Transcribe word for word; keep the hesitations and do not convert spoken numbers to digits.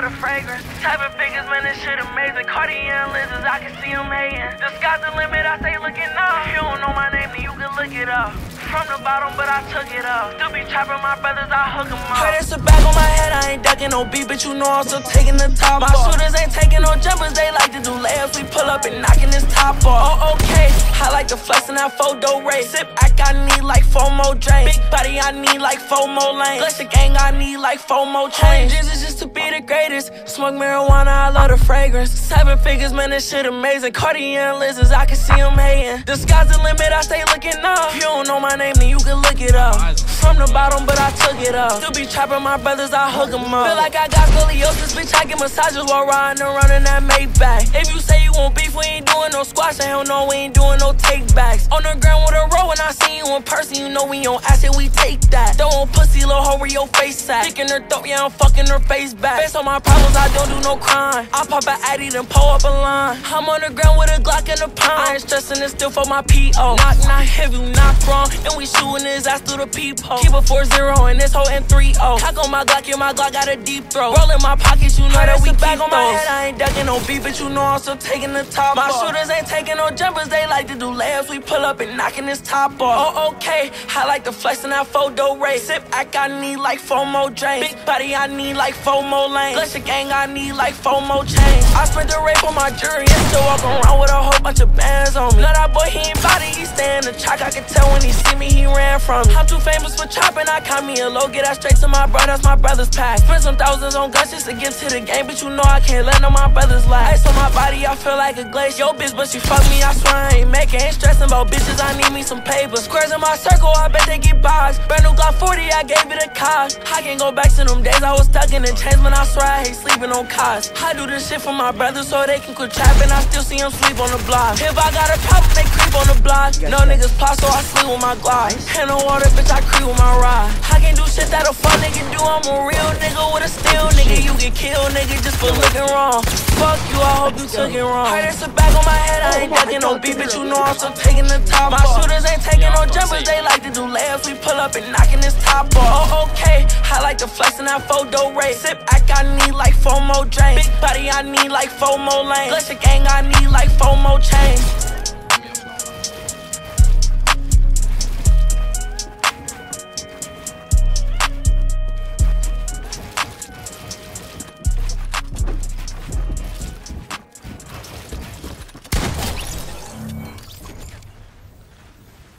love the fragrance. Seven figures, man, this shit amazing. Cartier and lenses, I can see them hating. The sky's the limit, I stay looking up. If you don't know my name, then you can look it up. From the bottom, but I took it up. Still be trapping my brothers, I hook them up. Heard it's a bag on my head, I ain't ducking no beat, but you know I'm still taking the top off. My shooters ain't taking no jumpers, they like to do layups. We pull up and knocking this top off. Oh, okay, I like to flex in that photo race. Sip act, I need like four more drinks. Big body, I need like four more lanes. Bless the gang, I need like four more chains. Dreams is just to be the greatest. Smoke marijuana, I love the fragrance. Seven figures, man, this shit amazing. Cartier and lenses, I can see them hating. The sky's the limit, I stay looking up. If you don't know my name, then you can look it up. From the bottom, but I took it up. Still be trapping my brothers, I hook them up. Feel like I got scoliosis, bitch, I get massages while riding around in that Maybach. If you say you want beef, we ain't doing no squash, and hell no, we ain't doing no takebacks. On the ground with a roll, when I see you in person, you know we on acid, we take that. Throwin' pussy, little hoe where your face at. Dick in her throat, yeah, I'm fucking her face back. Based on my problems, I don't do no crime. I pop an addy, then pull up a line. I'm on the ground with a Glock in the palm. I ain't stressing it still for my P O. Knock, knock, if you knock wrong, and we shooting his ass through the peephole. Keep a four zero and this hoe in three oh. Cock on my Glock, yeah, my Glock got a deep throat. Roll in my pockets, you know that we back on my head, I ain't ducking no beat, but you know I'm still taking the top off. My shooters ain't taking no jumpers, they like to do layups. We pull up and knocking this top off. Oh, okay, I like to flex in that photo race. Sip act, I need like four more drinks. Big body, I need like four more lanes. Bless the gang, I need like four more chains. I spent the rape on my jury and still walk around with a whole bunch of bands on me. Know that boy, he ain't body, he stay in the track. I can tell when he see me, he ran from me. I'm too famous for chopping, I caught me a low. Get that straight to my bro, that's my brother's pack. Spend some thousands on guns just to get to the game, but you know I can't let no my brothers lie. Ice on my body, I feel like a glaze. Yo, bitch, but she fuck me, I swear I ain't making. Ain't stressing about bitches, I need me some paper. Squares in my circle, I bet they get boxed. Brand new Glock forty, I gave it a cost. I can't go back to them days I was stuck in the chains, man, I swear I hate sleeping on cots. I do this shit for my brothers so they can quit trapping. I still see them sleep on the block. If I got a problem, they creep on the block. No niggas plot, so I sleep with my Glock. Ain't no water, bitch, I creep with my ride. I can't do shit that a fuck nigga do. I'm a real nigga with a steel nigga. You get killed, nigga, just for looking wrong. Fuck you, I hope you took it wrong. Heard it's a bag on my head, I ain't ducking no beat, but you know I'm still taking the top. My shooters ain't taking no jumpers, they like to do layups. We pull up and knocking this top off. Oh, okay, I like to flex in that photo race. Sip act, I need like four more drinks. Big body, I need like four more lanes. Bless the gang, I need like four more chains.